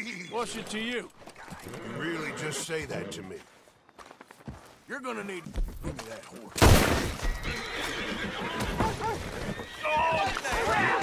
What's it to you? You really just say that to me. You're gonna need... Give me that horse. Oh,